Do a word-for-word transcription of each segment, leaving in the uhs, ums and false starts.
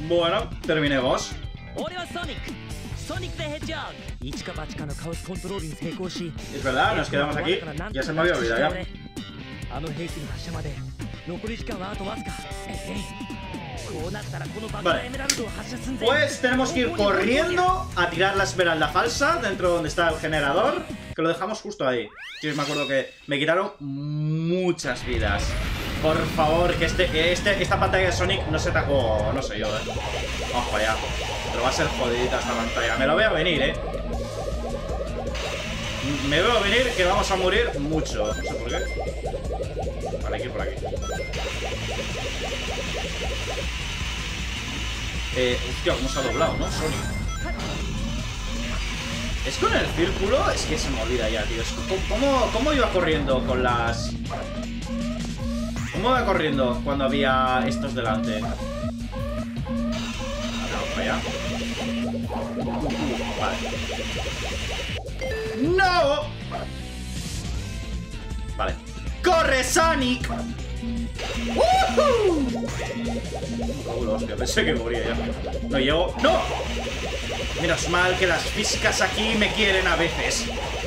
Bueno, terminemos. Es verdad, nos quedamos aquí. Ya se me había olvidado ya. Vale. Pues tenemos que ir corriendo a tirar la esmeralda falsa dentro donde está el generador, que lo dejamos justo ahí. Yo me acuerdo que me quitaron muchas vidas. Por favor, que este, que este, esta pantalla de Sonic no se ta... Oh, no sé yo, eh. Vamos para allá. Pero va a ser jodidita esta pantalla. Me lo veo venir, eh. Me veo venir que vamos a morir mucho. No sé por qué. Vale, hay que ir por aquí. Eh, hostia, cómo se ha doblado, ¿no? Sonic. ¿Es con el círculo? Es que se me olvida ya, tío. ¿Cómo, cómo iba corriendo con las...? ¿Cómo iba corriendo cuando había estos delante? Vamos para allá. Vale. ¡No! Vale. ¡Corre, Sonic! ¡Woohoo! Oh, hostia, pensé que moría ya. No llego. ¡No! Menos mal que las físicas aquí me quieren a veces.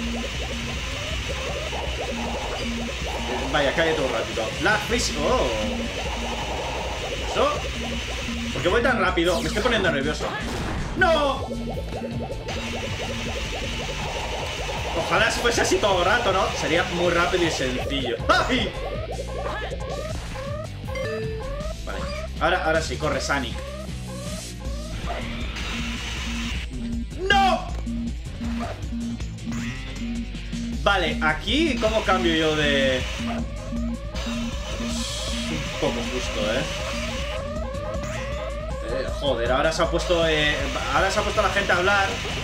Vaya, cállate un ratito. La física. Oh. ¿Eso? ¿Por qué voy tan rápido? Me estoy poniendo nervioso. ¡No! Ojalá fuese así todo el rato, ¿no? Sería muy rápido y sencillo. ¡Ay! Vale. Ahora, ahora sí, corre Sonic. ¡No! Vale, aquí, ¿cómo cambio yo de...? Es un poco justo, ¿eh? eh joder, ahora se ha puesto... Eh, ahora se ha puesto la gente a hablar.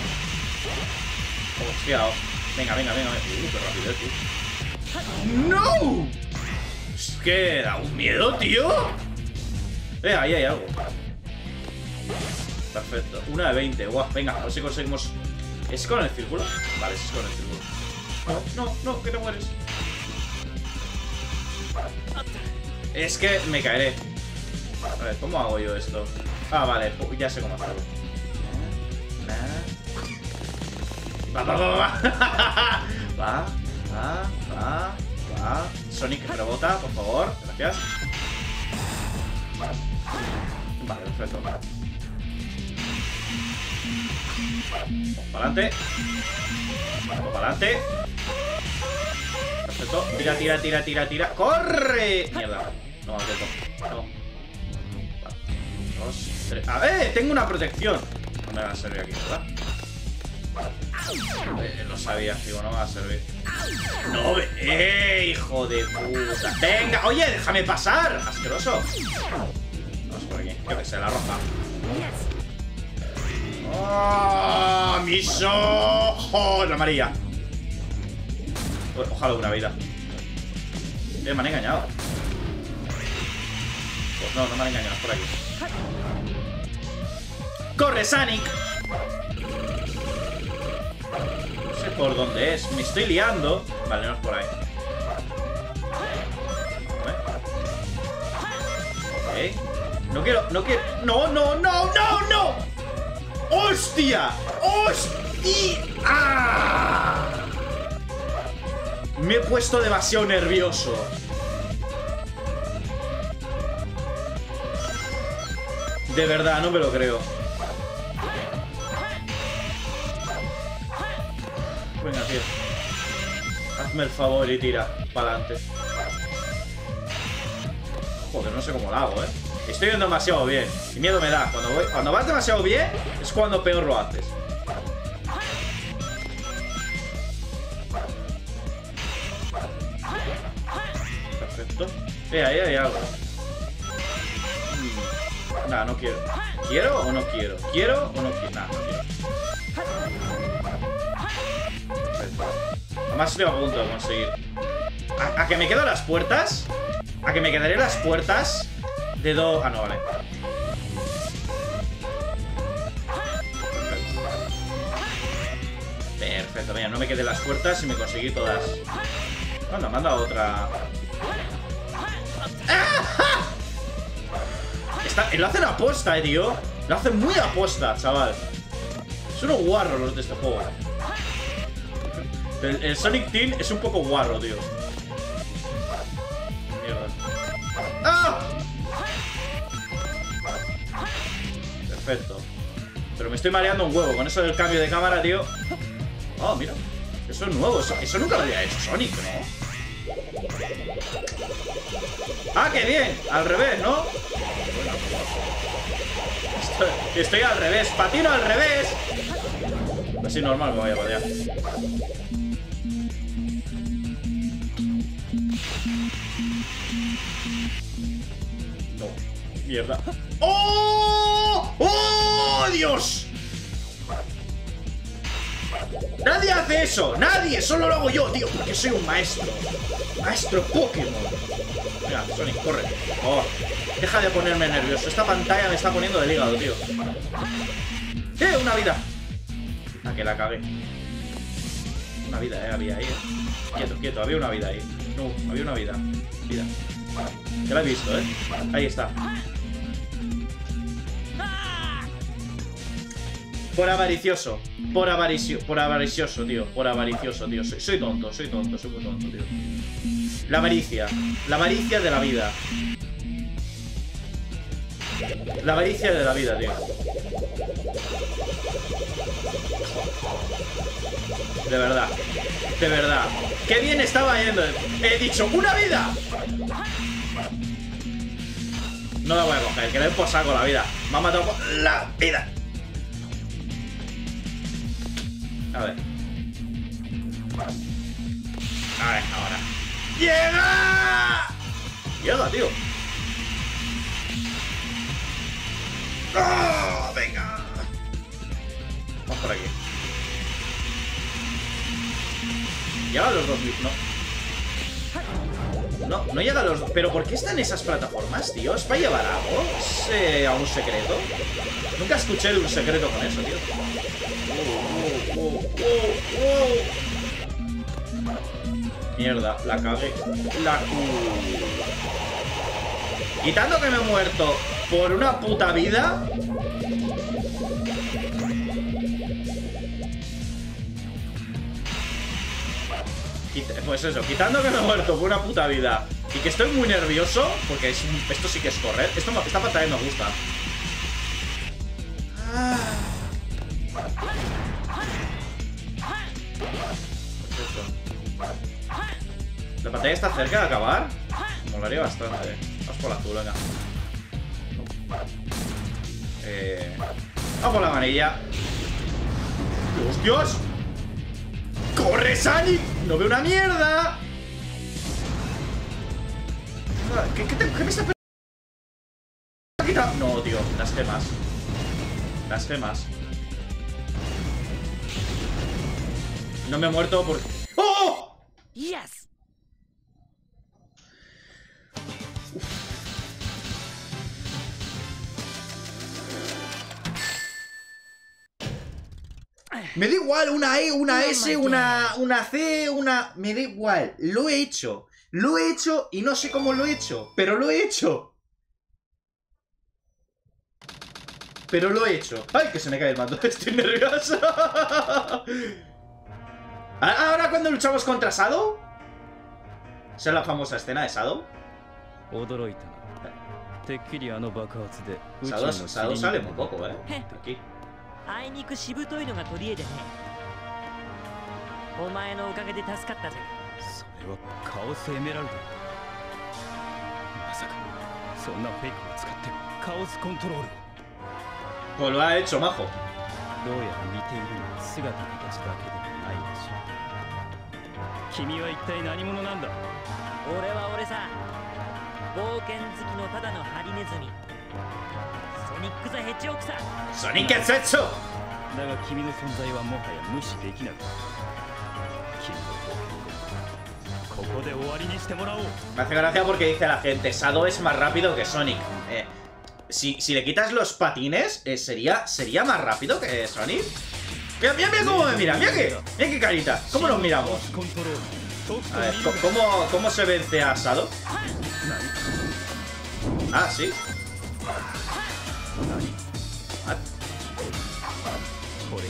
Hostia. Venga, venga, venga. Uh, qué rápido, tío. ¡No! Es que da un miedo, tío. Eh, ahí hay algo. Perfecto. Una de veinte. Guau, venga, a ver si conseguimos... ¿Es con el círculo? Vale, es con el círculo. No, no, no, que te mueres. Es que me caeré. A ver, ¿cómo hago yo esto? Ah, vale, ya sé cómo hacerlo. Va, va, va, va. Va, va, va, va. Sonic, rebota, por favor. Gracias. Vale, perfecto. Vamos para adelante. Vamos para adelante. Perfecto. Tira, tira, tira, tira, tira. ¡Corre! Mierda. No, atento. No. Vale. Dos, tres. A ver, tengo una protección. No me va a servir aquí, ¿verdad? Eh, lo sabía, digo, no me va a servir. No, ve. ¡Eh, hijo de puta! ¡Venga! ¡Oye, déjame pasar! ¡Asqueroso! Vamos por aquí. Yo que sé, la roja. ¡Oh! ¡Mis ojos! La amarilla. Ojalá una vida. Eh, me han engañado. Pues no, no me han engañado. Es por aquí. ¡Corre, Sonic! No sé por dónde es. Me estoy liando. Vale, no es por ahí. Ok. No quiero, no quiero. No, no, no, no, no. ¡Hostia! ¡Hostia! ¡Ah! Me he puesto demasiado nervioso. De verdad, no me lo creo. Venga, tío. Hazme el favor y tira para adelante. Joder, no sé cómo lo hago, ¿eh? Estoy yendo demasiado bien. Y miedo me da. Cuando, voy, cuando vas demasiado bien, es cuando peor lo haces. Perfecto. Eh, ahí hay algo. Hmm. Nada, no quiero. ¿Quiero o no quiero? ¿Quiero o no quiero? Nada, no quiero. Perfecto. Además estoy a punto de conseguir. ¿A, a que me quedo a las puertas? ¿A que me quedaré a las puertas? De dos... Ah, no, vale. Perfecto. Perfecto, mira, no me quedé las puertas y me conseguí todas. Anda, manda otra. está, lo hacen aposta, eh, tío. Lo hacen muy aposta, chaval. Son unos guarros los de este juego. El, el Sonic Team es un poco guarro, tío. Mierda. ¡Ah! Perfecto. Pero me estoy mareando un huevo con eso del cambio de cámara, tío. Oh, mira. Eso es nuevo. Eso, eso nunca lo había hecho Sonic, ¿no? ¡Ah, qué bien! Al revés, ¿no? Estoy, estoy al revés. Patino al revés. Así normal me voy a patear. No. Mierda. ¡Oh! ¡Oh, Dios! Nadie hace eso. Nadie. Solo lo hago yo, tío. Porque soy un maestro. Maestro Pokémon. Mira, Sonic, corre. Oh, deja de ponerme nervioso. Esta pantalla me está poniendo del hígado, tío. ¡Eh! Una vida. Ah, que la cagué. Una vida, eh, había ahí, eh. Quieto, quieto, había una vida ahí. No, había una vida. Vida. Ya la he visto, eh. Ahí está. Por avaricioso. Por avaricio, por avaricioso, tío. Por avaricioso, tío. Soy, soy tonto, soy tonto, soy muy tonto, tío. La avaricia. La avaricia de la vida. La avaricia de la vida, tío. De verdad. De verdad. ¡Qué bien estaba yendo! He dicho, ¡una vida! No la voy a coger, que le den por saco la vida. Me ha matado por la vida. A ver. A ver, ahora. ¡Llega! Llega, tío. ¡Oh, venga! Vamos por aquí. Llega a los dos mil, no. No, no llega a los dos. ¿Pero por qué están esas plataformas, tío? ¿Es para llevar algo? ¿Es eh, a un secreto? Nunca escuché de un secreto con eso, tío. Oh, oh, oh, oh. Mierda, la cagué. La... Quitando que me he muerto por una puta vida. Pues eso, quitando que me he muerto por una puta vida y que estoy muy nervioso, porque es un... esto sí que es correr. Esto, esta pantalla me gusta. Ah. La pantalla está cerca de acabar. Me molaría bastante. Vamos por la azul, venga. Eh... Vamos por la amarilla. ¡Hostias! ¡Corre, Sonic! ¡No veo una mierda! ¿Qué, qué, te, qué me está quitando? No, tío, las gemas. Las gemas. No me he muerto por... ¡Oh! ¡Yes! Me da igual, una E, una S, una, una C, una... Me da igual, lo he hecho. Lo he hecho y no sé cómo lo he hecho, pero lo he hecho. Pero lo he hecho. ¡Ay, que se me cae el mando! Estoy nervioso. Ahora cuando luchamos contra Shadow. ¿Esa es la famosa escena de Shadow? Shadow, Shadow sale muy poco, ¿eh? Aquí. あいにくしぶといのが取り柄でね。お前のおかげで助かったぜ。それはカオスエメラルド。まさかそんなフェイクを使ってカオスコントロールを。 Pues lo ha hecho, majo. どうやら似ているのは姿形だけでもないらしい。君は一体何者なんだ。俺は俺さ。冒険好きのただのハリネズミ。 ソニック・ザ・ヘッジホークさ。 ソニック・ザ・ヘッジホーク。 だが君の存在はもはや無視できなく。君の冒険をここで終わりにしてもらおう。 Me hace gracia porque dice la gente, Shadow es más rápido que Sonic. Eh, si, si le quitas los patines, eh, sería, sería más rápido que Sonic. Mira, mira, mira cómo me mira, mira que, mira qué carita. ¿Cómo nos miramos? A ver, ¿cómo, cómo se vence a Shadow? Ah, sí.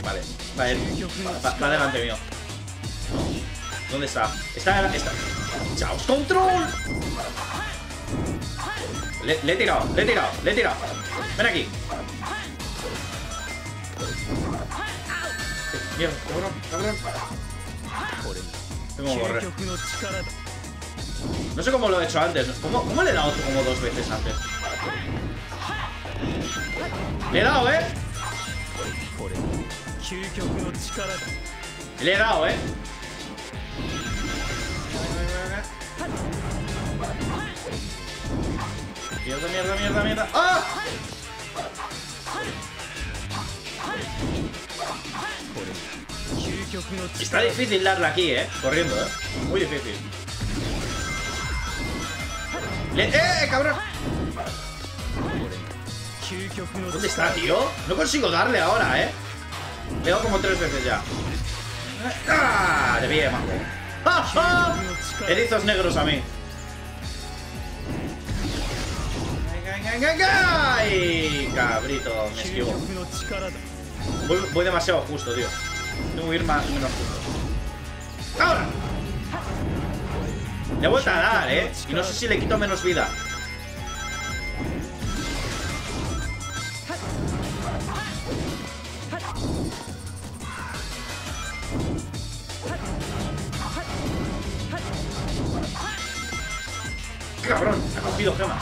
Vale, va, va, va delante mío. ¿Dónde está? Está, está. ¡Chaos Control! Le, le he tirado, le he tirado, le he tirado. Ven aquí. Mierda, cabrón, cabrón. Tengo que correr. No sé cómo lo he hecho antes. ¿Cómo, cómo le he dado como dos veces antes? Le he dado, ¿eh? Le he dado, ¿eh? Mierda, mierda, mierda, mierda. ¡Ah! Está difícil darle aquí, ¿eh? Corriendo, ¿eh? Muy difícil. Le... ¡Eh, cabrón! ¿Dónde está, tío? No consigo darle ahora, ¿eh? Le he dado como tres veces ya. ¡Ah! De bien, majo. ¡Ah, ah! Erizos negros a mí. ¡Ay, cabrito! Me esquivo. Voy, voy demasiado justo, tío. Tengo que ir más menos justo. ¡Ahora! Le he vuelto a dar, ¿eh? Y no sé si le quito menos vida. ¡Qué cabrón! Ha cogido gemas.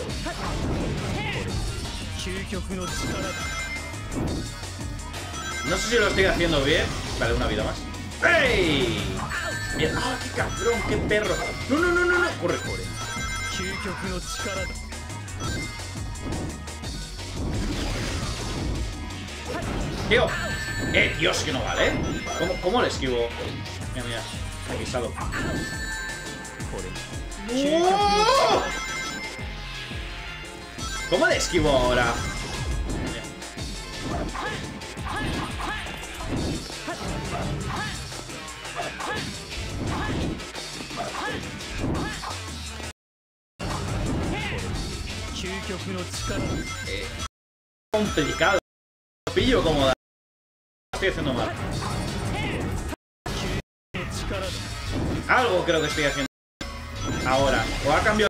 No sé si lo estoy haciendo bien. Vale, una vida más. ¡Ey! Mierda. ¡Ah, qué cabrón! ¡Qué perro! ¡No, no, no, no! no. ¡Corre, corre! Tío. Eh, Dios, que no vale. ¿Cómo, cómo le esquivo? Mira, mira. Aquí salgo. ¡Oh! ¿Cómo le esquivo ahora? Eh, complicado. Pillo como da. Estoy haciendo mal. Algo creo que estoy haciendo ahora. O ha cambiado.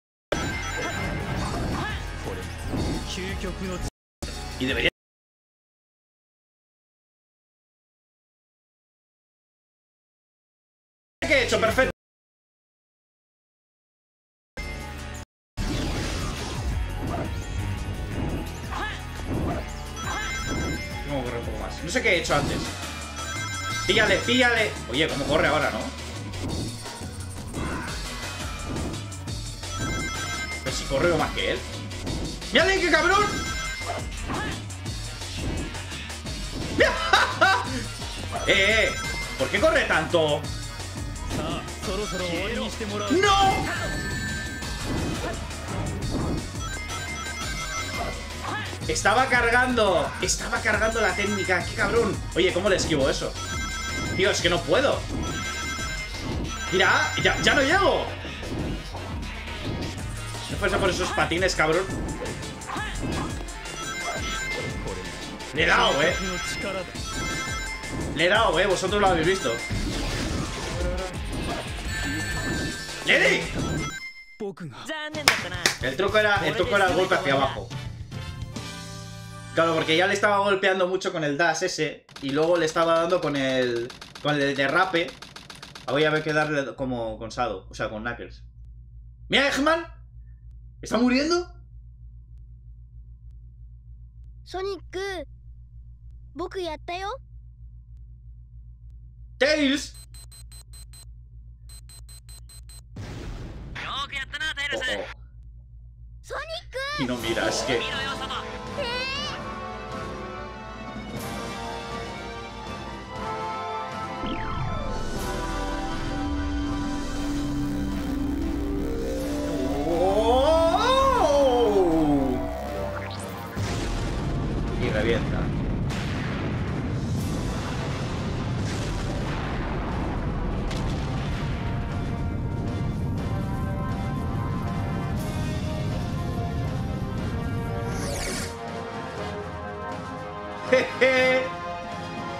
Y debería. ¿Qué he hecho? Perfecto. Tengo que correr un poco más. No sé qué he hecho antes. Píllale, píllale. Oye, ¿cómo corre ahora, no? Pero si corro más que él. ¡Mírale, qué cabrón! ¡Eh, eh! ¿Por qué corre tanto? ¡No! Estaba cargando. Estaba cargando la técnica. ¡Qué cabrón! Oye, ¿cómo le esquivo eso? Tío, es que no puedo. Mira, ya, ya no llego. No fuese por esos patines, cabrón. Le he dado, eh. Le he dado, eh. Vosotros lo habéis visto. ¡Le di! El truco era, el truco era el golpe hacia abajo. Claro, porque ya le estaba golpeando mucho con el dash ese. Y luego le estaba dando con el... Con el derrape. Voy a ver que darle como con Shadow. O sea, con Knuckles. ¡Mira, Eggman! ¿Está muriendo? Sonic, boku yatta yo. ¡Tails! Yo que yatta na, Tails. Oh, oh. Sonic. Y no mira, es que... Y revienta. Jeje.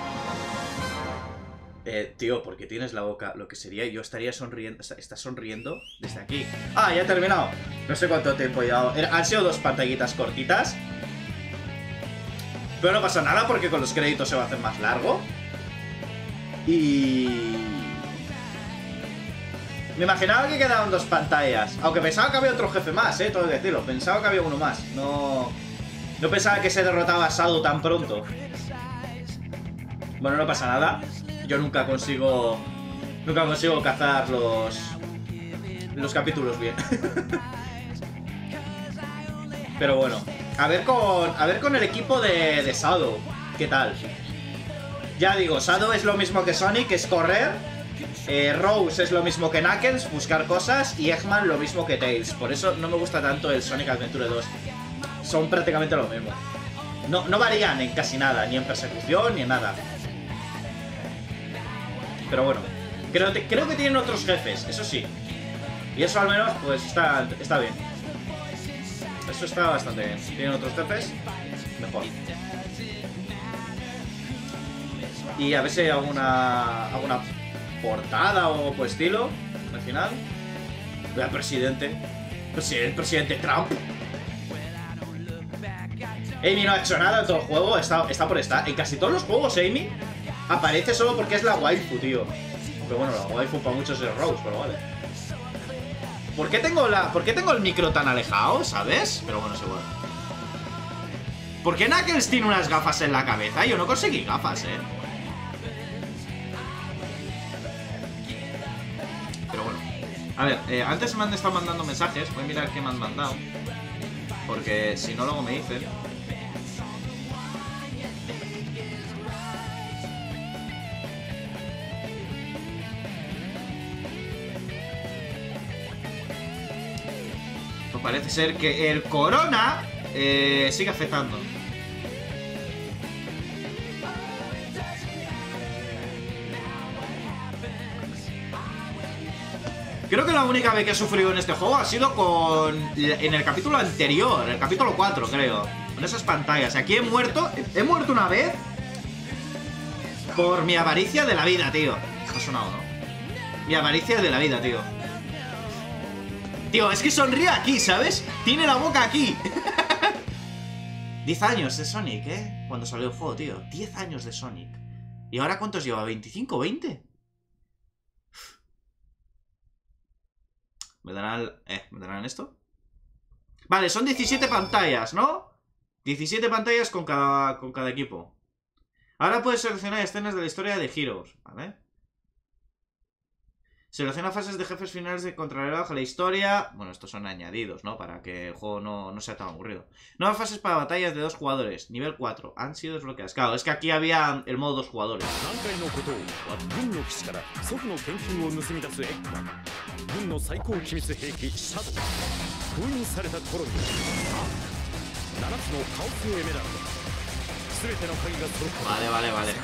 Eh, tío, ¿por qué tienes la boca? Lo que sería, yo estaría sonriendo. Estás sonriendo desde aquí. Ah, ya he terminado. No sé cuánto tiempo he llevado. Han sido dos pantallitas cortitas. Pero no pasa nada porque con los créditos se va a hacer más largo. Y... me imaginaba que quedaban dos pantallas. Aunque pensaba que había otro jefe más, eh, todo decirlo. Pensaba que había uno más. No... No pensaba que se derrotaba a Shadow tan pronto. Bueno, no pasa nada. Yo nunca consigo... Nunca consigo cazar los... Los capítulos bien. Pero bueno. A ver con... A ver con el equipo de, de Shadow. ¿Qué tal? Ya digo, Shadow es lo mismo que Sonic, es correr. Eh, Rose es lo mismo que Knuckles, buscar cosas. Y Eggman lo mismo que Tails. Por eso no me gusta tanto el Sonic Adventure dos. Son prácticamente lo mismo. No, no varían en casi nada. Ni en persecución, ni en nada. Pero bueno, creo, creo que tienen otros jefes, eso sí. Y eso al menos, pues, está, está bien. Eso está bastante bien. Tienen otros jefes, mejor. Y a ver si hay alguna, alguna portada o por estilo al final. Vea, presidente. Presidente, presidente Trump. Amy no ha hecho nada en todo el juego, está, está por estar. En casi todos los juegos Amy aparece solo porque es la waifu, tío. Aunque bueno, la waifu para muchos es Rose, pero vale. ¿Por qué tengo la, ¿por qué tengo el micro tan alejado, sabes? Pero bueno, seguro. ¿Por qué Knuckles tiene unas gafas en la cabeza? Yo no conseguí gafas, eh. Pero bueno. A ver, eh, antes me han estado mandando mensajes. Voy a mirar qué me han mandado. Porque si no, luego me dicen. Pues parece ser que el corona eh, sigue afectando. Creo que la única vez que he sufrido en este juego ha sido con... en el capítulo anterior, el capítulo cuatro, creo. Con esas pantallas. Aquí he muerto... He muerto una vez por mi avaricia de la vida, tío. Ha sonado, ¿no? Mi avaricia de la vida, tío. Tío, es que sonríe aquí, ¿sabes? Tiene la boca aquí. diez años de Sonic, ¿eh? Cuando salió el juego, tío. diez años de Sonic. ¿Y ahora cuántos lleva? ¿veinticinco, veinte? ¿Me darán, eh, ¿me darán esto? Vale, son diecisiete pantallas, ¿no? diecisiete pantallas con cada, con cada equipo. Ahora puedes seleccionar escenas de la historia de Heroes, ¿vale? Selecciona fases de jefes finales de contrarreloj a la historia. Bueno, estos son añadidos, ¿no? Para que el juego no, no sea tan aburrido. Nuevas fases para batallas de dos jugadores. Nivel cuatro. Han sido desbloqueadas. Claro, es que aquí había el modo dos jugadores. Vale, vale, vale.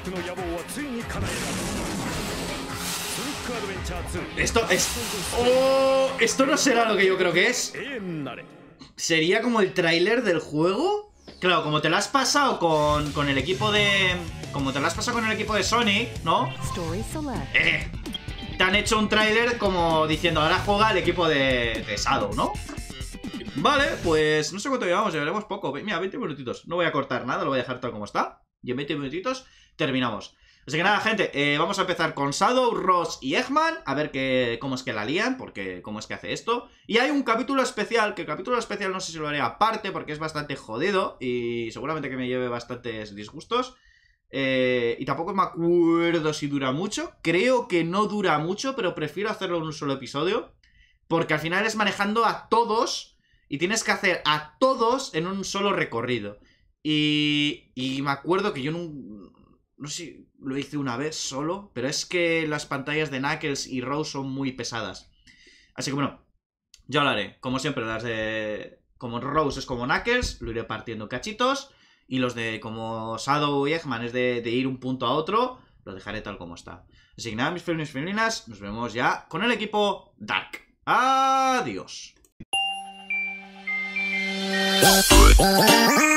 Esto es... ¡Oh! Esto no será lo que yo creo que es. ¿Sería como el tráiler del juego? Claro, como te lo has pasado con, con el equipo de... Como te lo has pasado con el equipo de Sonic, ¿no? Eh, te han hecho un tráiler como diciendo, ahora juega el equipo de, de Shadow, ¿no? Vale, pues no sé cuánto llevamos, llevaremos poco. Mira, veinte minutitos. No voy a cortar nada, lo voy a dejar tal como está. Y en veinte minutitos terminamos. Así que nada, gente, eh, vamos a empezar con Shadow, Rose y Eggman. A ver que, cómo es que la lían, porque cómo es que hace esto. Y hay un capítulo especial, que el capítulo especial no sé si lo haré aparte, porque es bastante jodido. Y seguramente que me lleve bastantes disgustos. Eh, y tampoco me acuerdo si dura mucho. Creo que no dura mucho, pero prefiero hacerlo en un solo episodio. Porque al final es manejando a todos. Y tienes que hacer a todos en un solo recorrido. Y, y me acuerdo que yo no... No sé si lo hice una vez solo, pero es que las pantallas de Knuckles y Rose son muy pesadas. Así que bueno, yo lo haré. Como siempre, las de... Como Rose es como Knuckles, lo iré partiendo en cachitos. Y los de como Shadow y Eggman es de, de ir un punto a otro, lo dejaré tal como está. Así que nada, mis felinos y felinas, nos vemos ya con el equipo Dark. Adiós.